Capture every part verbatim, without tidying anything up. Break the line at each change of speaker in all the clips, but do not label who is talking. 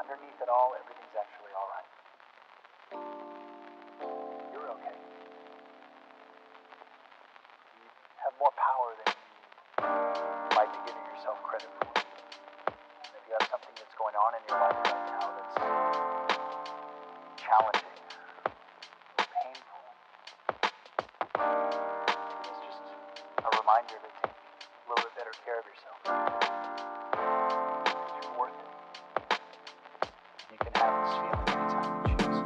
underneath it all, everything's actually alright. You're okay. You have more power than you might be giving yourself credit for. And if you have something that's going on in your life right now that's challenging, painful, it's just a reminder to take a little bit better care of yourself. You're worth it. You can have this feeling anytime you choose.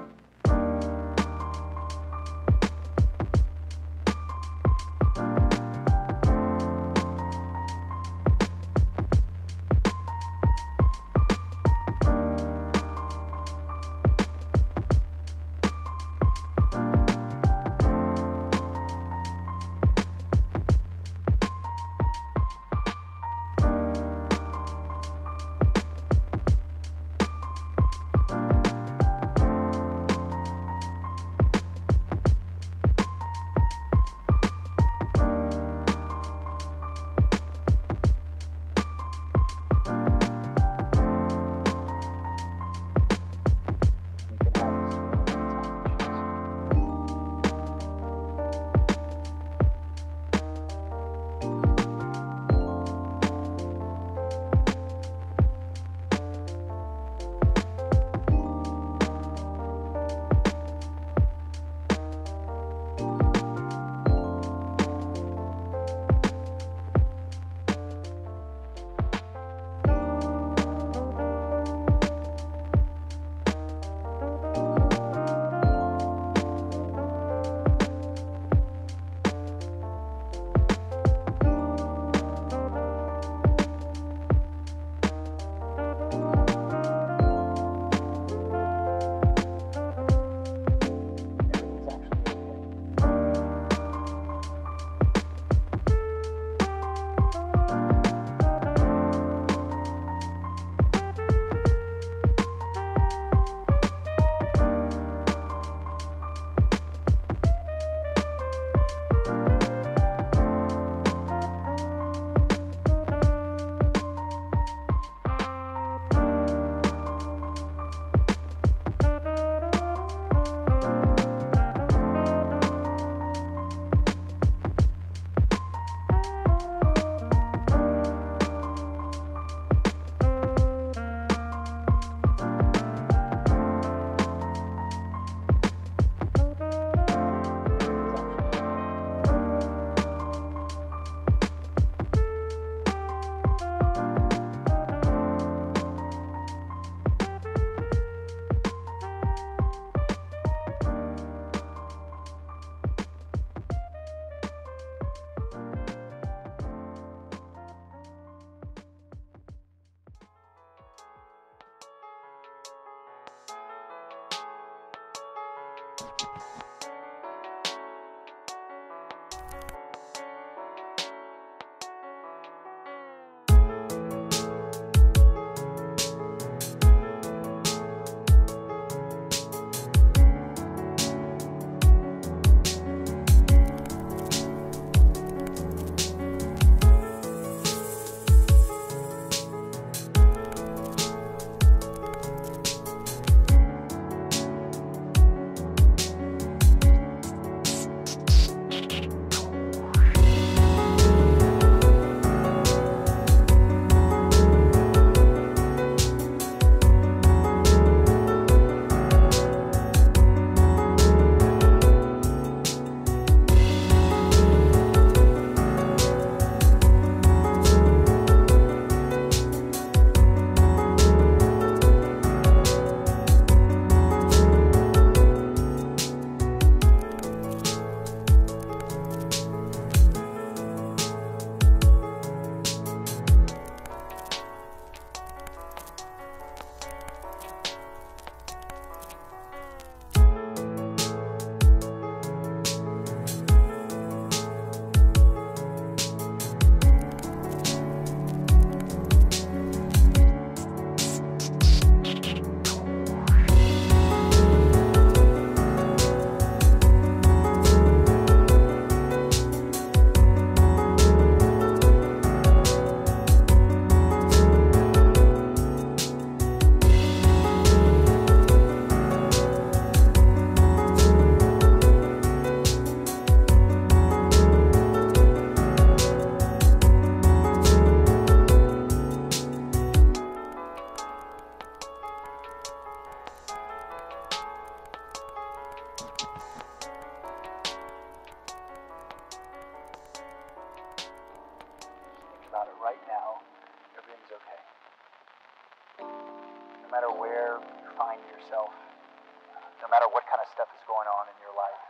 matter where you find yourself, no matter what kind of stuff is going on in your life,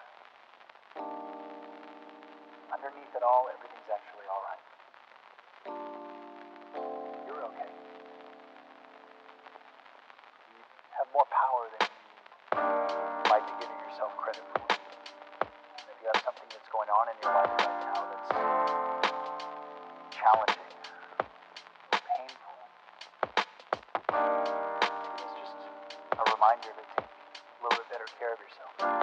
underneath it all, everything's actually all right. You're okay. You have more power than you like to give yourself credit for. And if you have something that's going on in your life right now that's challenging, painful, it's just a reminder to take a little bit better care of yourself.